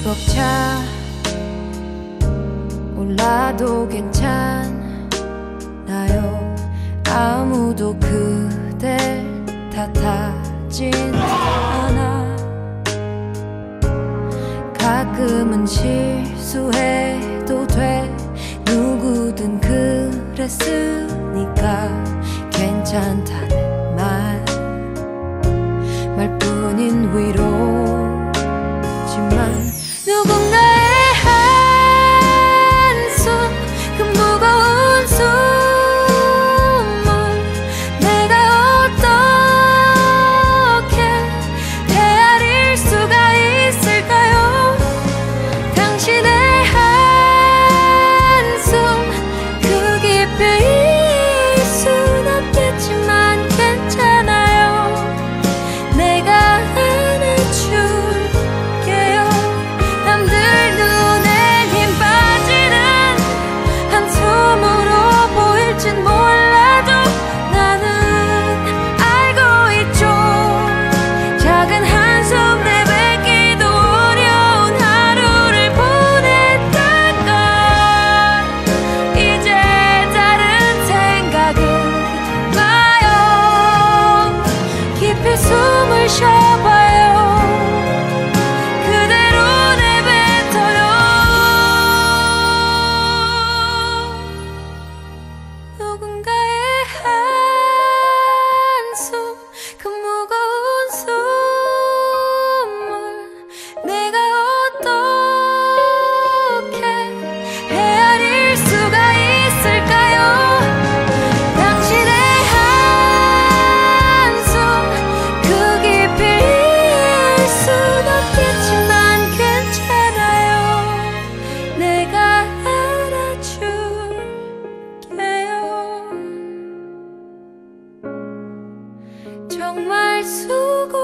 벅차 올라도 괜찮나요? 아무도 그댈 탓하진 않아. 가끔은 실수해도 돼. 누구든 그랬으니까 괜찮다는 말뿐인 위로지만 누군가의 한숨, 그 무거운 숨을 내가 어떻게 헤아릴 수가 있을까요? 당신의 한숨 그 깊이 있을 순 없겠지만 괜찮아요. 내가 안아줄게요. 남들 눈에 힘 빠지는 한숨으로 보일진 몰라도 나는 알고 있죠. 작은 한숨 내뱉기도 어려운 하루를 보냈다가 이제 다른 생각은 나요. 깊이 숨을 쉬어봐요. 그대로 내뱉어요. 누군가의 한숨, 그 무거운 숨을 내가 어떻게 헤아릴 수가 있을까요? 당신의 한숨 그 깊이 있을 순 없겠지만 괜찮아요. 내가 안아줄게요. 정말 수고